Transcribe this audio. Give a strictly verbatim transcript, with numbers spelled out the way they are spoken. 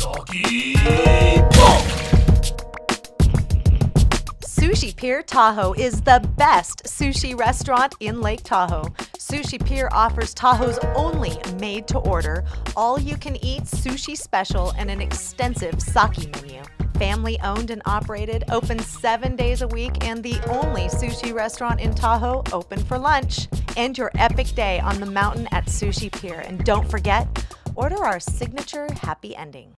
Sake Bomb! Sushi Pier Tahoe is the best sushi restaurant in Lake Tahoe. Sushi Pier offers Tahoe's only made-to-order, all-you-can-eat sushi special and an extensive sake menu. Family owned and operated, open seven days a week, and the only sushi restaurant in Tahoe open for lunch. End your epic day on the mountain at Sushi Pier. And don't forget, order our signature happy ending.